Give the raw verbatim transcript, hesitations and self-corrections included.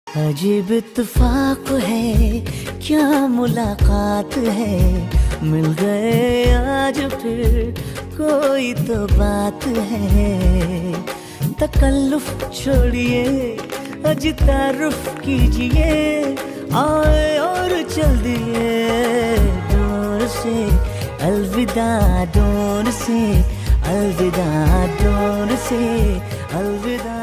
अजीब इत्तेफाक है, क्या मुलाकात है, मिल गए आज फिर कोई तो बात है। तकल्लुफ छोड़िए, अज तारुफ कीजिए, आए और चल दिए दूर से। अलविदा दूर से, अलविदा दूर से, अलविदा।